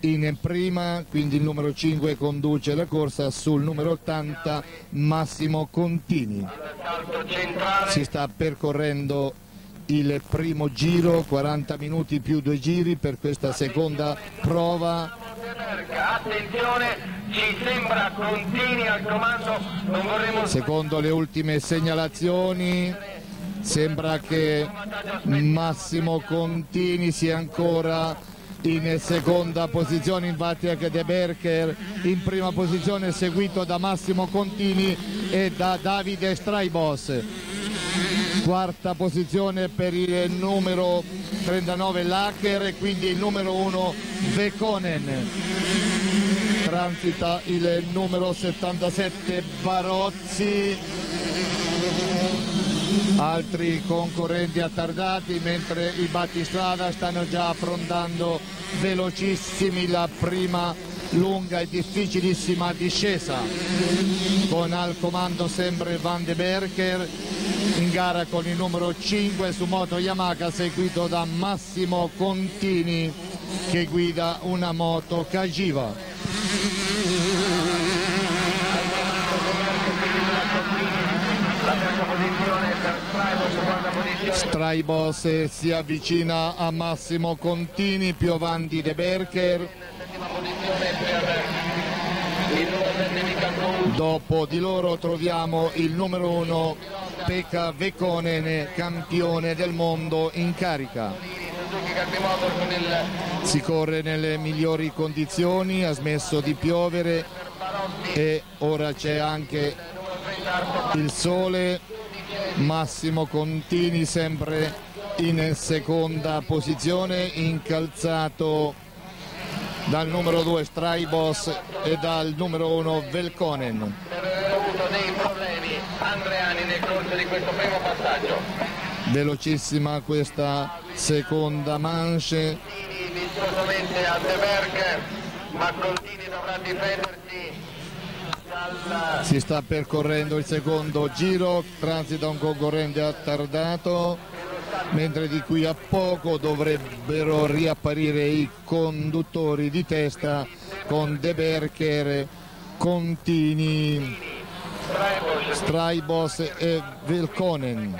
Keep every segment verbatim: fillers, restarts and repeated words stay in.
in prima, quindi il numero cinque conduce la corsa sul numero ottanta Massimo Contini. Si sta percorrendo il primo giro, quaranta minuti più due giri per questa seconda prova. Attenzione, ci sembra Contini al comando, non vorremmo... Secondo le ultime segnalazioni sembra che Massimo Contini sia ancora in seconda posizione, infatti anche De Berker in prima posizione seguito da Massimo Contini e da Davide Straibos. Quarta posizione per il numero trentanove Lacher e quindi il numero uno Vekonen. Transita il numero settantasette Barozzi, altri concorrenti attardati, mentre i battistrada stanno già affrontando velocissimi la prima lunga e difficilissima discesa, con al comando sempre Van de Berker, in gara con il numero cinque su moto Yamaha, seguito da Massimo Contini che guida una moto Cagiva. Straibos si avvicina a Massimo Contini, più avanti De Berker. Dopo di loro troviamo il numero uno Pekka Vekonen, campione del mondo in carica. Si corre nelle migliori condizioni, ha smesso di piovere e ora c'è anche il sole. Massimo Contini sempre in seconda posizione, incalzato dal numero due Straibos e dal numero uno Velkonen. Ha avuto dei problemi Andreani nel corso di questo primo passaggio. Velocissima questa seconda manche. Vistosamente a De Berker, ma Contini dovrà difendersi dal... Si sta percorrendo il secondo giro, transita un concorrente attardato, mentre di qui a poco dovrebbero riapparire i conduttori di testa con De Berker, Contini, Straibos e Velkonen.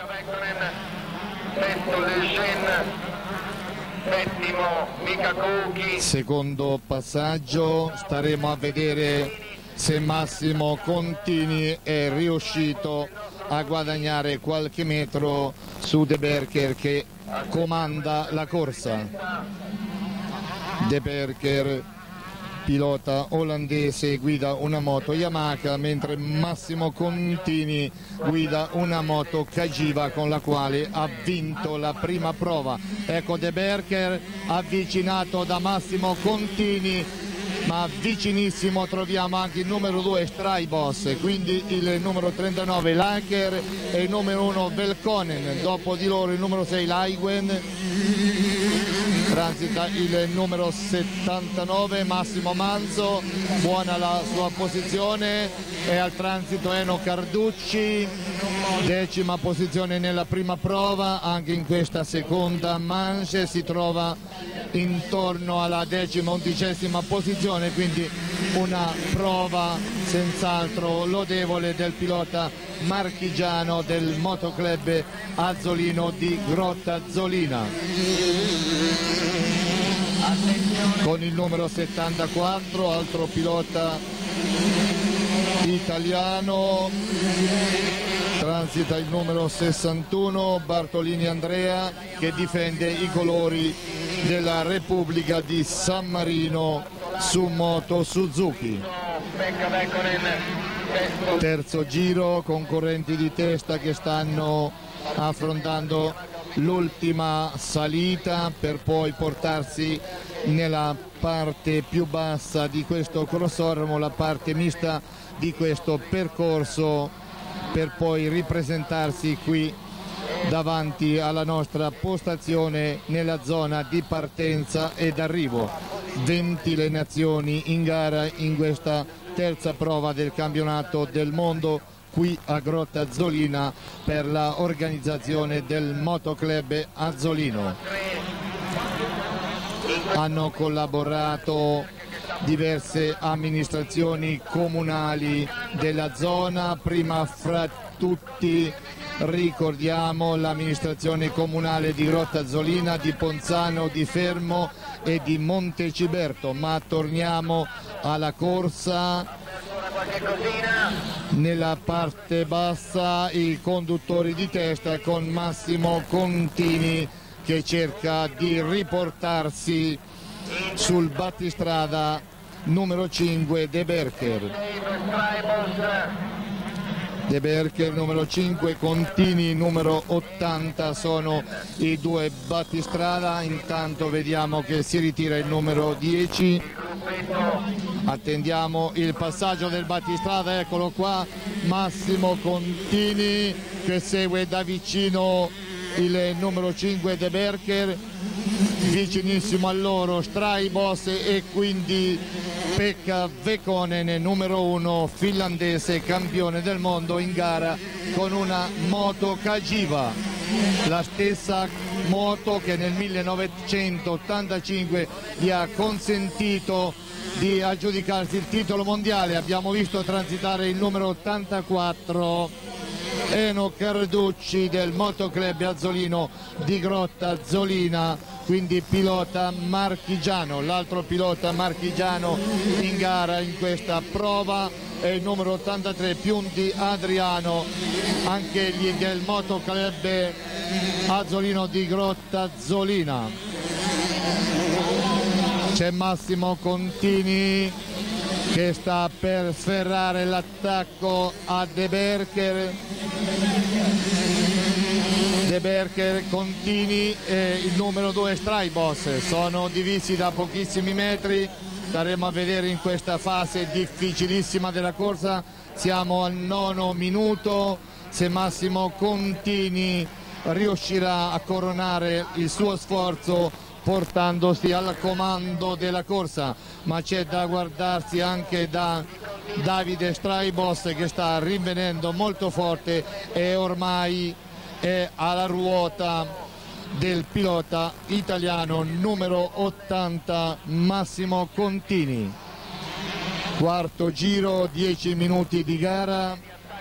Secondo passaggio, staremo a vedere se Massimo Contini è riuscito a guadagnare qualche metro su De Berker che comanda la corsa. De Berker, pilota olandese, guida una moto Yamaha, mentre Massimo Contini guida una moto Cagiva con la quale ha vinto la prima prova. Ecco De Berker avvicinato da Massimo Contini, ma vicinissimo troviamo anche il numero due Straibos, quindi il numero trentanove Lacher e il numero uno Velkonen. Dopo di loro il numero sei Laiguen. Transita il numero settantanove Massimo Manzo, buona la sua posizione, e al transito Eno Carducci, decima posizione nella prima prova. Anche in questa seconda manche si trova intorno alla decima undicesima posizione, quindi una prova senz'altro lodevole del pilota marchigiano del motoclub Azzolino di Grottazzolina. Con il numero settantaquattro, altro pilota italiano, transita il numero sessantuno Bartolini Andrea, che difende i colori della Repubblica di San Marino su moto Suzuki. Terzo giro, concorrenti di testa che stanno affrontando l'ultima salita per poi portarsi nella parte più bassa di questo crossormo, la parte mista di questo percorso, per poi ripresentarsi qui davanti alla nostra postazione nella zona di partenza ed arrivo. venti le nazioni in gara in questa terza prova del campionato del mondo qui a Grottazzolina per la organizzazione del motoclub Azzolino. hanno collaborato diverse amministrazioni comunali della zona, prima fra tutti ricordiamo l'amministrazione comunale di Grottazzolina, di Ponzano, di Fermo e di Monteciberto, ma torniamo alla corsa. Nella parte bassa i conduttori di testa con Massimo Contini che cerca di riportarsi sul battistrada numero cinque De Berker. De Berker numero cinque, Contini numero ottanta sono i due battistrada. Intanto vediamo che si ritira il numero dieci. Attendiamo il passaggio del battistrada, eccolo qua, Massimo Contini che segue da vicino il numero cinque De Berker, vicinissimo a loro Straibos e quindi Pekka Vekonen, numero uno finlandese, campione del mondo in gara con una moto Cagiva, la stessa moto che nel millenovecentottantacinque gli ha consentito di aggiudicarsi il titolo mondiale. Abbiamo visto transitare il numero ottantaquattro Eno Carducci del Motoclub Azzolino di Grottazzolina, quindi pilota marchigiano. L'altro pilota marchigiano in gara in questa prova è il numero ottantatré Piunti Adriano, anche egli del Motoclub Azzolino di Grottazzolina. C'è Massimo Contini che sta per sferrare l'attacco a De Berker. De Berker, Contini e il numero due Straibos sono divisi da pochissimi metri. Staremo a vedere in questa fase difficilissima della corsa. Siamo al nono minuto se Massimo Contini riuscirà a coronare il suo sforzo portandosi al comando della corsa, ma c'è da guardarsi anche da Davide Straibos che sta rinvenendo molto forte e ormai è alla ruota del pilota italiano numero ottanta Massimo Contini. Quarto giro, dieci minuti di gara,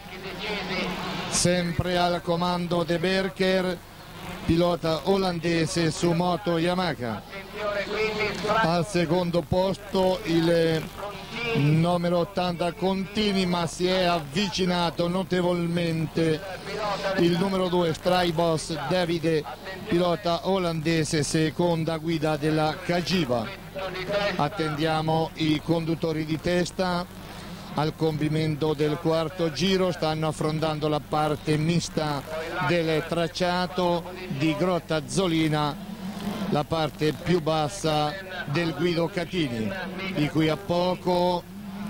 sempre al comando De Berker, pilota olandese su moto Yamaha. Al secondo posto il numero ottanta Contini, ma si è avvicinato notevolmente il numero due Straibos Davide, pilota olandese, seconda guida della Cagiva. Attendiamo i conduttori di testa. Al compimento del quarto giro stanno affrontando la parte mista del tracciato di Grottazzolina, la parte più bassa del Guido Catini, di qui a poco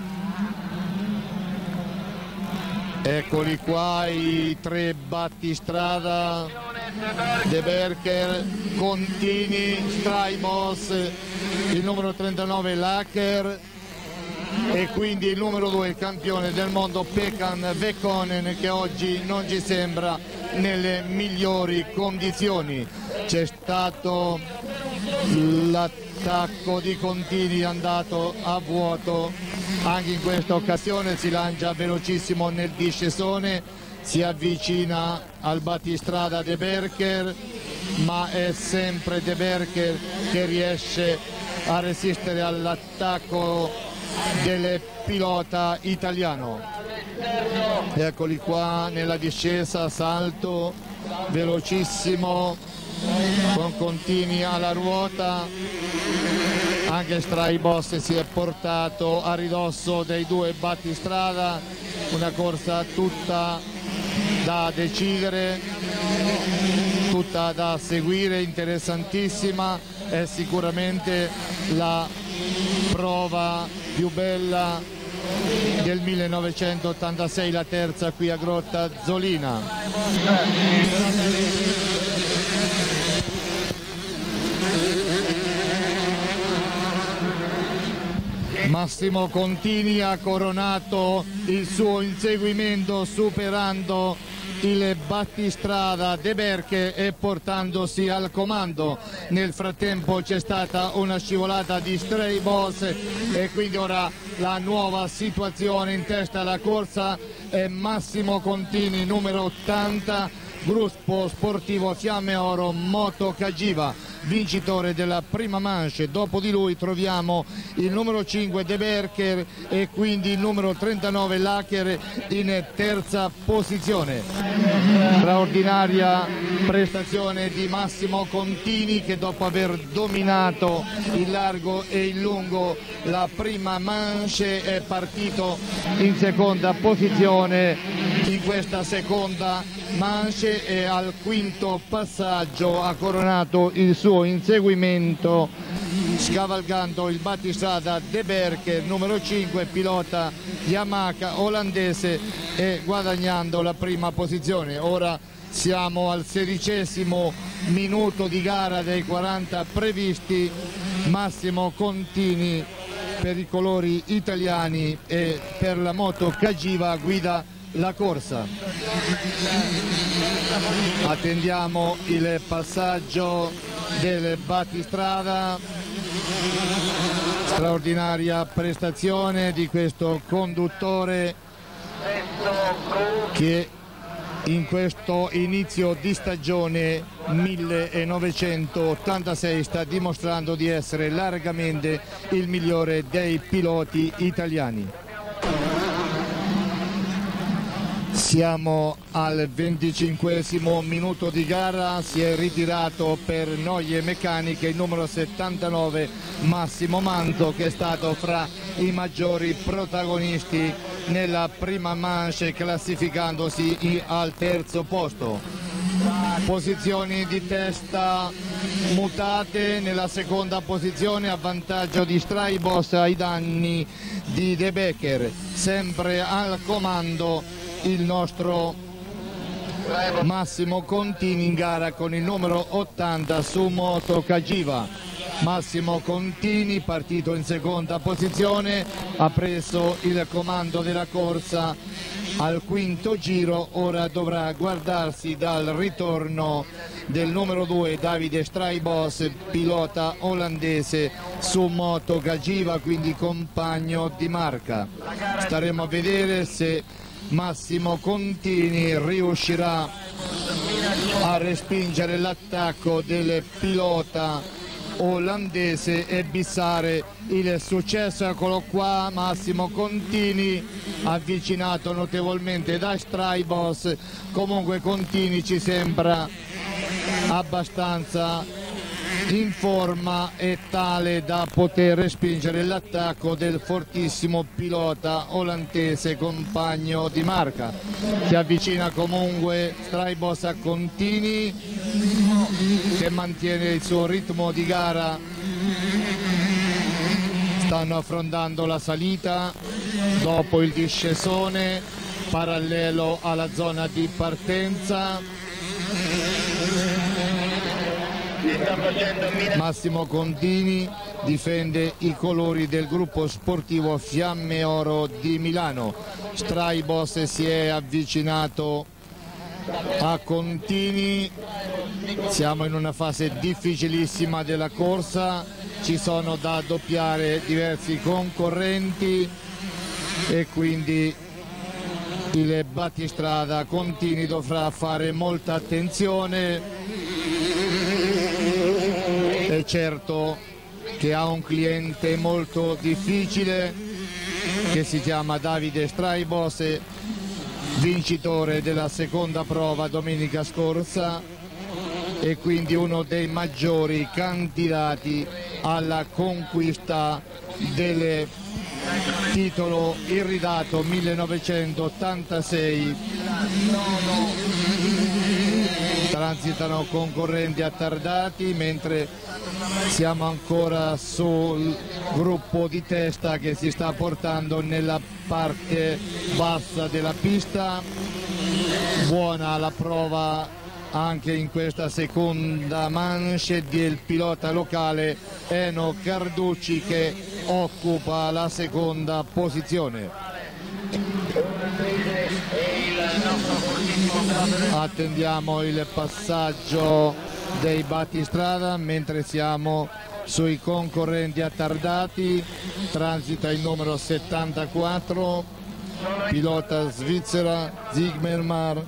eccoli qua i tre battistrada, De Berker, Contini, Straibos, il numero trentanove Lacher e quindi il numero due, il campione del mondo Pekka Vekonen, che oggi non ci sembra nelle migliori condizioni. C'è stato l'attacco di Contini andato a vuoto, anche in questa occasione si lancia velocissimo nel discesone, si avvicina al battistrada De Berker, ma è sempre De Berker che riesce a resistere all'attacco del pilota italiano. Eccoli qua nella discesa, salto velocissimo con Contini alla ruota. Anche Straibos si è portato a ridosso dei due battistrada, una corsa tutta da decidere, tutta da seguire, interessantissima. È sicuramente la prova più bella del millenovecentottantasei, la terza qui a Grottazzolina. Massimo Contini ha coronato il suo inseguimento superando il battistrada De Bercher e portandosi al comando. Nel frattempo c'è stata una scivolata di Stray Boss e quindi ora la nuova situazione in testa alla corsa è Massimo Contini, numero ottanta, gruppo sportivo Fiamme Oro Moto Cagiva, vincitore della prima manche. Dopo di lui troviamo il numero cinque De Bercher e quindi il numero trentanove Lacher in terza posizione. Straordinaria prestazione di Massimo Contini, che dopo aver dominato il largo e il lungo la prima manche è partito in seconda posizione in questa seconda manche e al quinto passaggio ha coronato il suo inseguimento scavalcando il battistrada De Bercher, numero cinque, pilota Yamaha olandese, e guadagnando la prima posizione. Ora siamo al sedicesimo minuto di gara dei quaranta previsti. Massimo Contini per i colori italiani e per la Moto Cagiva guida la corsa. Attendiamo il passaggio del battistrada. Straordinaria prestazione di questo conduttore che in questo inizio di stagione millenovecentottantasei sta dimostrando di essere largamente il migliore dei piloti italiani. Siamo al venticinquesimo minuto di gara, si è ritirato per noie meccaniche il numero settantanove Massimo Manzo, che è stato fra i maggiori protagonisti nella prima manche, classificandosi al terzo posto. Posizioni di testa mutate: nella seconda posizione a vantaggio di Stray Boss ai danni di De Bercher, sempre al comando il nostro Massimo Contini in gara con il numero ottanta su Moto Cagiva. Massimo Contini, partito in seconda posizione, ha preso il comando della corsa al quinto giro. Ora dovrà guardarsi dal ritorno del numero due Davide Stray Boss, pilota olandese su Moto Cagiva, quindi compagno di marca. Staremo a vedere se Massimo Contini riuscirà a respingere l'attacco del pilota olandese e bissare il successo. Eccolo qua, Massimo Contini, avvicinato notevolmente da Stray Boss. Comunque Contini ci sembra abbastanza in forma e tale da poter respingere l'attacco del fortissimo pilota olandese compagno di marca. Si avvicina comunque Stray Boss a Contini, che mantiene il suo ritmo di gara. Stanno affrontando la salita dopo il discesone parallelo alla zona di partenza. Massimo Contini difende i colori del gruppo sportivo Fiamme Oro di Milano. Stray Boss si è avvicinato a Contini. Siamo in una fase difficilissima della corsa, ci sono da doppiare diversi concorrenti e quindi il battistrada Contini dovrà fare molta attenzione. È certo che ha un cliente molto difficile che si chiama Davide Stray Boss, vincitore della seconda prova domenica scorsa e quindi uno dei maggiori candidati alla conquista del titolo irridato millenovecentottantasei. Transitano concorrenti attardati mentre siamo ancora sul gruppo di testa che si sta portando nella parte bassa della pista. Buona la prova anche in questa seconda manche del pilota locale Eno Carducci, che occupa la seconda posizione. Attendiamo il passaggio dei battistrada mentre siamo sui concorrenti attardati. Transita il numero settantaquattro, pilota svizzera Zigmermar.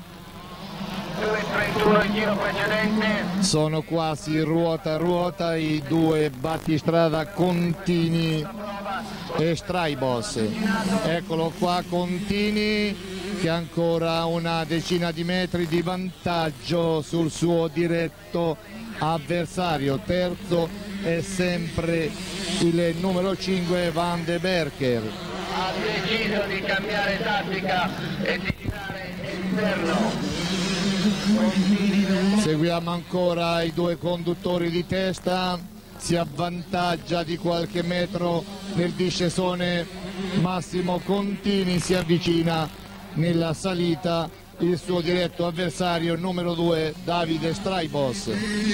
Sono quasi ruota a ruota i due battistrada Contini e Straibos. Eccolo qua Contini che ha ancora una decina di metri di vantaggio sul suo diretto avversario. Terzo è sempre il numero cinque Van de Berker. Ha deciso di cambiare tattica e di girare esterno. Seguiamo ancora i due conduttori di testa, si avvantaggia di qualche metro nel discesone Massimo Contini, si avvicina nella salita il suo diretto avversario numero due Davide Straibos.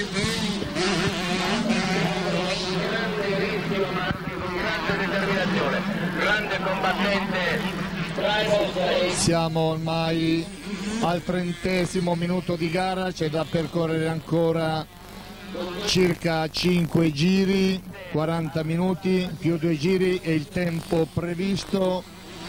Grande combattente. Siamo ormai al trentesimo minuto di gara, c'è da percorrere ancora circa cinque giri, quaranta minuti più due giri è il tempo previsto.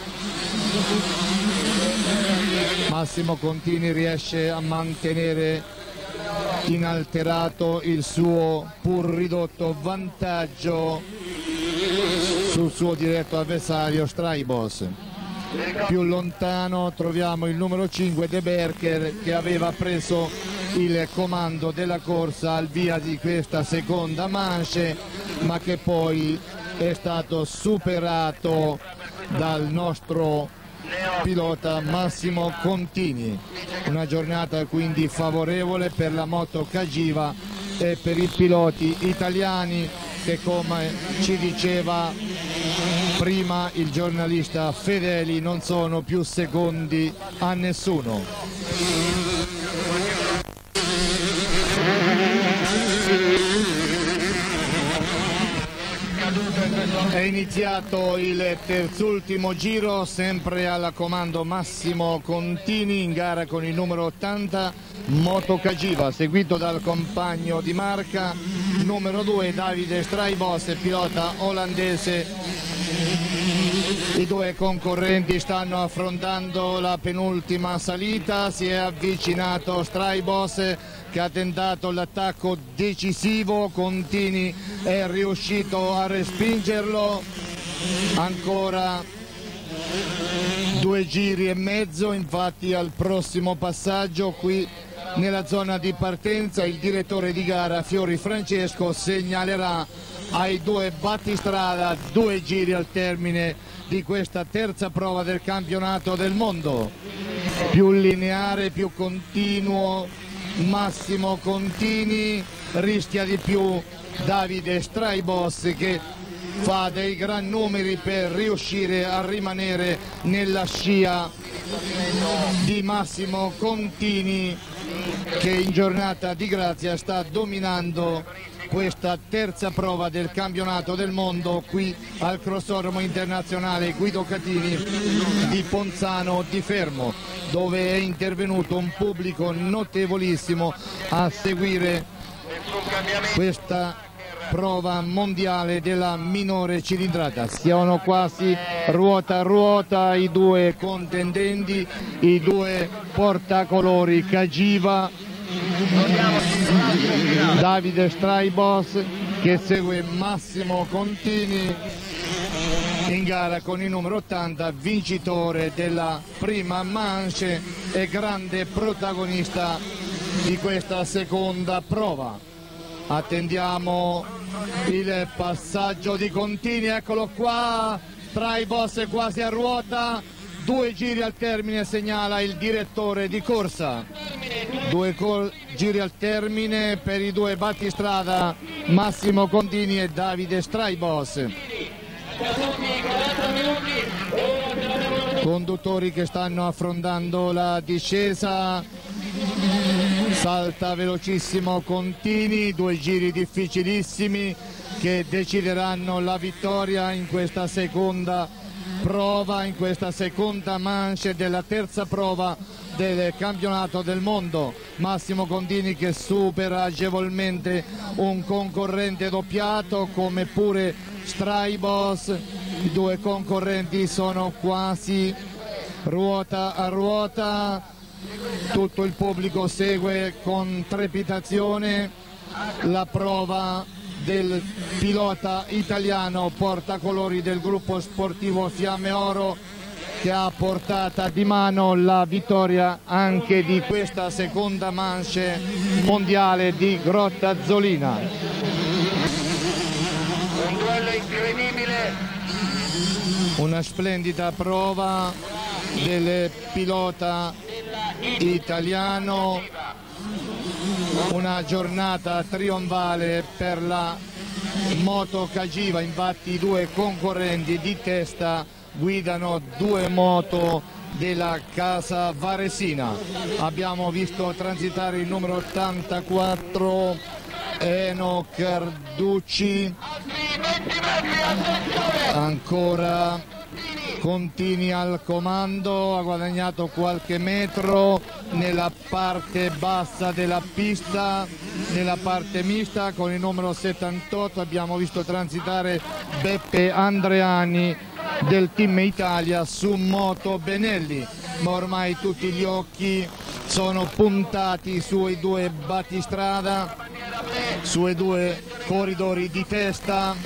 Massimo Contini riesce a mantenere inalterato il suo pur ridotto vantaggio sul suo diretto avversario Straibos. Più lontano troviamo il numero cinque De Berker che aveva preso il comando della corsa al via di questa seconda manche, ma che poi è stato superato dal nostro pilota Massimo Contini. Una giornata quindi favorevole per la moto Cagiva e per i piloti italiani che, come ci diceva prima il giornalista Fedeli, non sono più secondi a nessuno. È iniziato il terzultimo giro, sempre alla comando Massimo Contini in gara con il numero ottanta Moto Cagiva, seguito dal compagno di marca numero due Davide Straibos, pilota olandese. I due concorrenti stanno affrontando la penultima salita, si è avvicinato Straibos che ha tentato l'attacco decisivo, Contini è riuscito a respingerlo. Ancora due giri e mezzo, infatti al prossimo passaggio qui nella zona di partenza il direttore di gara Fiori Francesco segnalerà ai due battistrada due giri al termine di questa terza prova del campionato del mondo. Più lineare, più continuo Massimo Contini, rischia di più Davide Straibos che fa dei gran numeri per riuscire a rimanere nella scia di Massimo Contini, che in giornata di grazia sta dominando questa terza prova del campionato del mondo qui al Crossodromo Internazionale Guido Catini di Ponzano di Fermo, dove è intervenuto un pubblico notevolissimo a seguire questa prova mondiale della minore cilindrata. Siamo quasi ruota a ruota i due contendenti, i due portacolori Cagiva, Davide Straibos che segue Massimo Contini in gara con il numero ottanta, vincitore della prima manche e grande protagonista di questa seconda prova. Attendiamo il passaggio di Contini, eccolo qua, Straibos è quasi a ruota, due giri al termine segnala il direttore di corsa. Due giri al termine per i due battistrada Massimo Contini e Davide Straibos. Conduttori che stanno affrontando la discesa, salta velocissimo Contini, due giri difficilissimi che decideranno la vittoria in questa seconda prova, in questa seconda manche della terza prova del campionato del mondo. Massimo Contini che supera agevolmente un concorrente doppiato come pure Straibos. I due concorrenti sono quasi ruota a ruota, tutto il pubblico segue con trepidazione la prova del pilota italiano portacolori del gruppo sportivo Fiamme Oro, che ha portata di mano la vittoria anche di questa seconda manche mondiale di Grottazzolina. Un duello incredibile. Una splendida prova del pilota italiano, una giornata trionfale per la moto Cagiva. Infatti i due concorrenti di testa guidano due moto della casa varesina. Abbiamo visto transitare il numero ottantaquattro Eno Carducci, ancora Contini al comando, ha guadagnato qualche metro nella parte bassa della pista, nella parte mista. Con il numero settantotto abbiamo visto transitare Beppe Andreani del Team Italia su moto Benelli, ma ormai tutti gli occhi sono puntati sui due battistrada, sui due corridori di testa,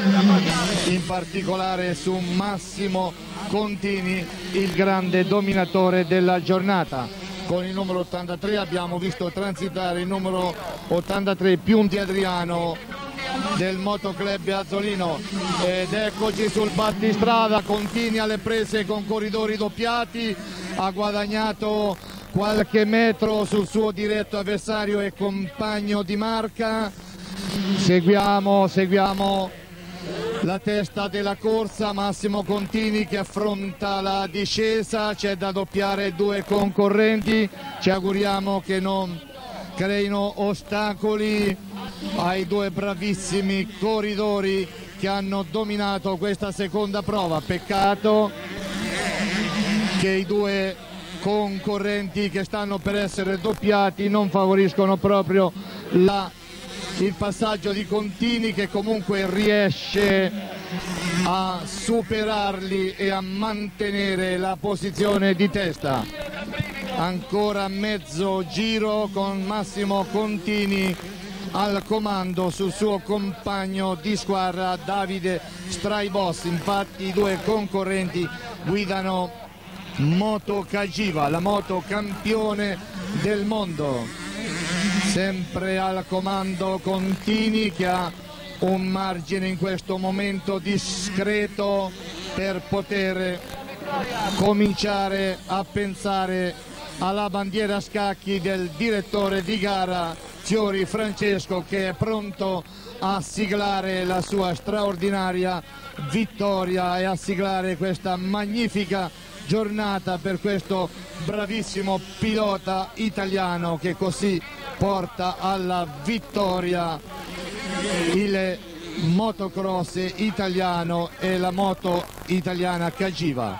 in particolare su Massimo Contini, il grande dominatore della giornata. Con il numero ottantatré abbiamo visto transitare il numero ottantatré Piunti Adriano del Motoclub Azzolino, ed eccoci sul battistrada. Contini alle prese con corridori doppiati, ha guadagnato qualche metro sul suo diretto avversario e compagno di marca. Seguiamo, seguiamo la testa della corsa, Massimo Contini che affronta la discesa, c'è da doppiare due concorrenti, ci auguriamo che non creino ostacoli ai due bravissimi corridori che hanno dominato questa seconda prova. Peccato che i due concorrenti che stanno per essere doppiati non favoriscono proprio la, il passaggio di Contini, che comunque riesce a superarli e a mantenere la posizione di testa. Ancora mezzo giro con Massimo Contini al comando sul suo compagno di squadra Davide Straibos. Infatti i due concorrenti guidano moto Cagiva, la moto campione del mondo. Sempre al comando Contini, che ha un margine in questo momento discreto per poter cominciare a pensare alla bandiera a scacchi del direttore di gara Fiori Francesco, che è pronto a siglare la sua straordinaria vittoria e a siglare questa magnifica giornata per questo bravissimo pilota italiano che così porta alla vittoria il motocross italiano e la moto italiana Cagiva.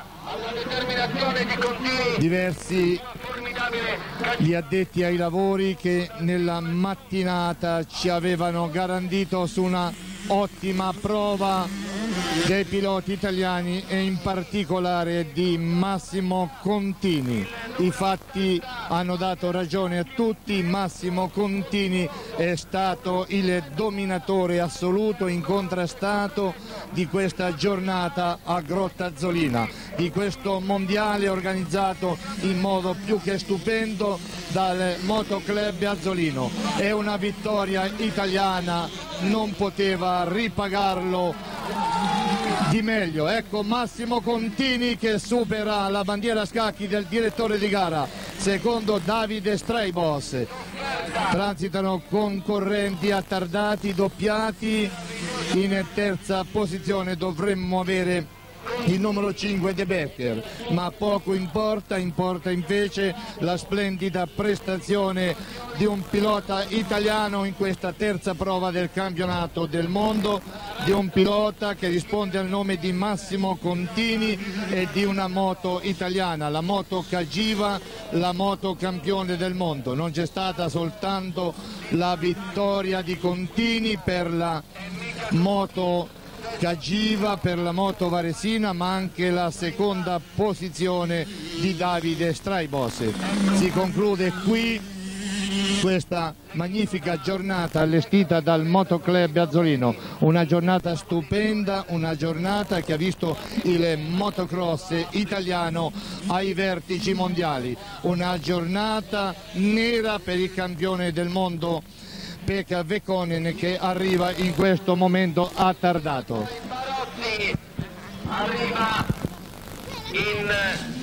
Diversi gli addetti ai lavori che nella mattinata ci avevano garantito su una ottima prova dei piloti italiani e in particolare di Massimo Contini. I fatti hanno dato ragione a tutti. Massimo Contini è stato il dominatore assoluto, incontrastato di questa giornata a Grottazzolina, di questo mondiale organizzato in modo più che stupendo dal Motoclub Azzolino. È una vittoria italiana, non poteva ripagarlo di meglio. Ecco Massimo Contini che supera la bandiera a scacchi del direttore di gara, secondo Davide Straibos. Transitano concorrenti attardati, doppiati. In terza posizione dovremmo avere il numero cinque De Becker, ma poco importa, importa invece la splendida prestazione di un pilota italiano in questa terza prova del campionato del mondo, di un pilota che risponde al nome di Massimo Contini e di una moto italiana, la moto Cagiva, la moto campione del mondo. Non c'è stata soltanto la vittoria di Contini per la moto Cagiva, per la moto varesina, ma anche la seconda posizione di Davide Straibos. Si conclude qui questa magnifica giornata allestita dal Motoclub Azzolino, una giornata stupenda, una giornata che ha visto il motocross italiano ai vertici mondiali, una giornata nera per il campione del mondo Pekka Vähkönen, che arriva in questo momento attardato. Arriva in